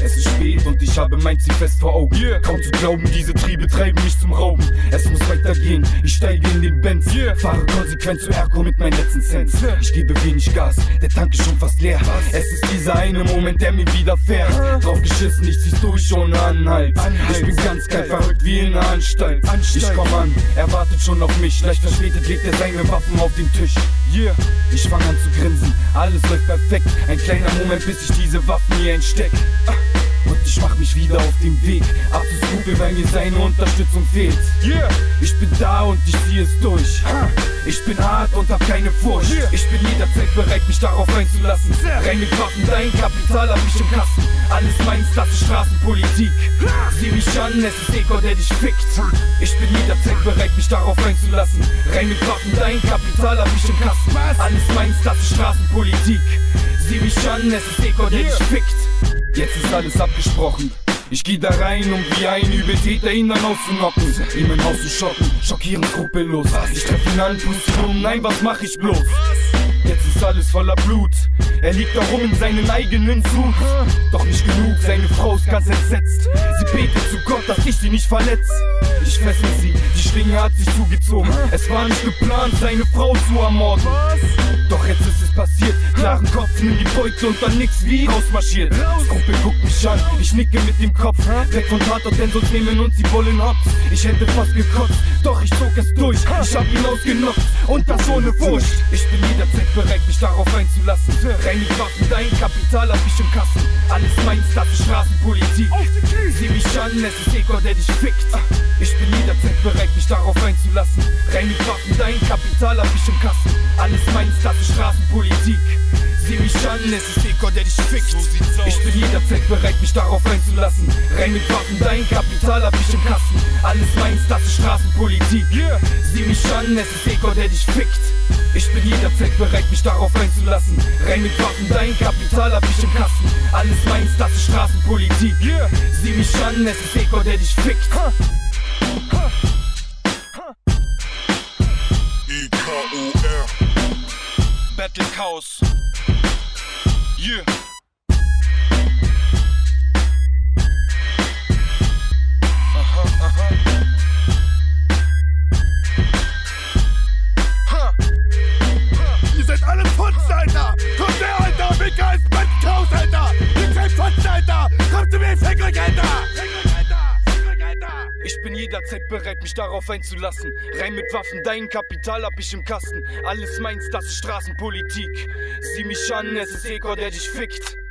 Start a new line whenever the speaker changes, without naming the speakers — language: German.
Es ist spät und ich habe mein Ziel fest vor Augen. Kaum zu glauben, diese Triebe treiben mich zum Rauben. Es muss weitergehen, ich steige in den Benz, fahre konsequent zu Erko mit meinen letzten Cents. Ich gebe wenig Gas, der Tank ist schon fast leer. Es ist dieser eine Moment, der mir widerfährt. Drauf geschissen, ich zieh's durch ohne Anhalt. Ich bin ganz kalt, verrückt wie in einer Anstalt. Ich komm an, er wartet schon auf mich. Leicht verspätet legt er seine Waffen auf den Tisch. Ich fang an zu grinsen, alles läuft perfekt. Ein kleiner Moment, bis ich diese Waffen hier entsteck. Und ich mach mich wieder auf den Weg, ab zu Skrupel, weil mir seine Unterstützung fehlt. Ich bin da und ich zieh es durch. Ich bin hart und hab keine Furcht. Ich bin jederzeit bereit, mich darauf einzulassen. Rein mit Waffen, dein Kapital hab ich im Kasten. Alles meins, das ist Straßenpolitik. Sieh mich an, es ist Eko, der dich fickt. Ich bin jederzeit bereit, mich darauf einzulassen. Rein mit Waffen, dein Kapital hab ich im Kasten. Alles meins, das ist Straßenpolitik. Sieh mich an, es ist Eko, der dich fickt. Jetzt ist alles abgesprochen. Ich geh da rein, um wie ein Übeltäter ihn dann auszunocken. Ihm im Haus zu schocken, schockierend skrupellos. Ich treff ihn an, puste um, nein, was mach ich bloß? Jetzt ist alles voller Blut. Er liegt da rum in seinen eigenen Zug. Doch nicht genug, seine Frau ist ganz entsetzt. Sie betet zu Gott, dass ich sie nicht verletz. Ich fessel sie, die Schlinge hat sich zugezogen. Es war nicht geplant, seine Frau zu ermorden. Doch jetzt ist es passiert, klaren Kopf, nimm die Beute und dann nix wie rausmarschiert. Skrupel guckt mich an, ich nicke mit dem Kopf. Weg von Tatort, denn sonst nehmen uns die Bullen hops. Ich hätte fast gekotzt, doch ich zog es durch. Ich hab ihn ausgenockt und das ohne Furcht. Ich bin jederzeit bereit, mich darauf einzulassen. Rein mit Waffen, dein Kapital hab ich im Kasten. Alles meins, das ist Straßenpolitik. Sieh mich an, es ist Eko, der dich fickt. Ich bin jederzeit bereit, mich darauf einzulassen. Rein mit Waffen, dein Kapital hab ich im Kasten. Alles meins, das ist Straßenpolitik. Sieh mich an, es ist Eko, der dich fickt. Ich bin jederzeit bereit, mich darauf einzulassen. Rein mit Waffen, dein Kapital hab ich im Kasten. Alles meins, das ist Straßenpolitik. Sieh mich an, es ist Eko, der dich fickt. Ich bin jederzeit bereit, mich darauf einzulassen. Rein mit Waffen, dein Kapital hab ich im Kasten. Alles meins, das ist Straßenpolitik. Sieh mich an, es ist Eko, der dich fickt.
EKOR Battle Chaos.
Ihr seid alle Putz, Alter! Kommt her, Alter! Mika ist Battle Chaos, Alter! Ihr seid Putz, Alter! Kommt zu mir, fick euch, Alter!
Ich bin jederzeit bereit, mich darauf einzulassen. Rein mit Waffen, dein Kapital hab ich im Kasten. Alles meins, das ist Straßenpolitik. Sieh mich an, es ist Eko, der dich fickt.